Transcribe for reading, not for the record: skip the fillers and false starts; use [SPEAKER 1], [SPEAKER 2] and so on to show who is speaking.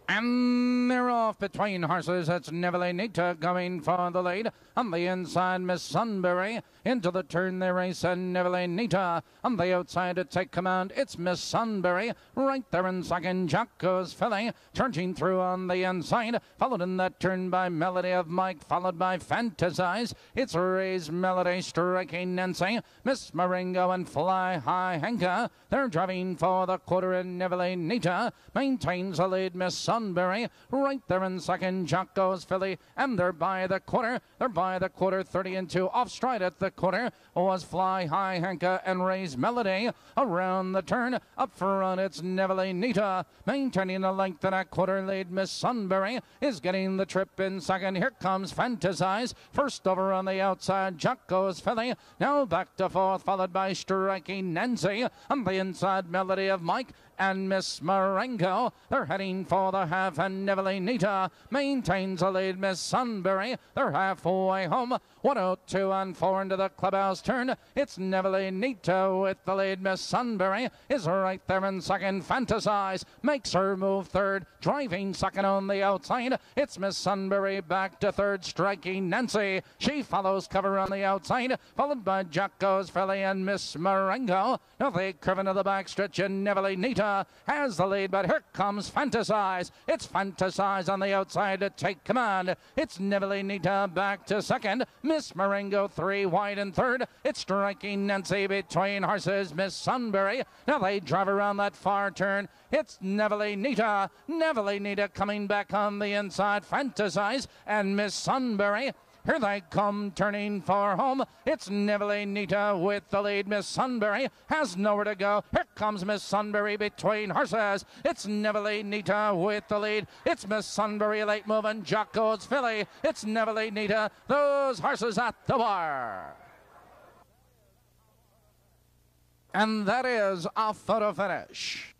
[SPEAKER 1] And they're off between horses. It's Neville Nita going for the lead. On the inside, Miss Sunbury. Into the turn they race, and Neville Nita. On the outside to take command, it's Miss Sunbury. Right there in second, Jocko's filly. Charging through on the inside. Followed in that turn by Melody of Mike. Followed by Fantasize. It's Ray's Melody striking Nancy. Miss Marengo and Fly High Henka. They're driving for the quarter, and Neville Nita maintains the lead. Miss Sunbury right there in second, Jocko's filly, and they're by the quarter. They're by the quarter, 30 and 2. Off stride at the quarter was Fly High Henka and Ray's Melody. Around the turn, up front it's Neville Nita maintaining the length in a quarter lead. Miss Sunbury is getting the trip in second. Here comes Fantasize first over on the outside, Jocko's filly. Now back to fourth, followed by Striking Nancy. On the inside, Melody of Mike and Miss Marengo. They're heading for the half, and Neville Nita maintains the lead. Miss Sunbury, they're halfway home. 102 and 4 into the clubhouse turn. It's Neville Nita with the lead. Miss Sunbury is right there in second. Fantasize makes her move third. Driving second on the outside. It's Miss Sunbury back to third. Striking Nancy. She follows cover on the outside, followed by Jocko's filly and Miss Marengo. Now they curve into the backstretch, and Neville Nita has the lead, but here comes Fantasize. It's Fantasize on the outside to take command. It's Neville Nita back to second. Miss Marengo 3 wide and third. It's Striking Nancy between horses. Miss Sunbury. Now they drive around that far turn. It's Neville Nita. Neville Nita coming back on the inside. Fantasize and Miss Sunbury. Here they come, turning for home. It's Neville Nita with the lead. Miss Sunbury has nowhere to go. Here comes Miss Sunbury between horses. It's Neville Nita with the lead. It's Miss Sunbury late moving, Jocko's filly. It's Neville Nita. Those horses at the bar. And that is a photo finish.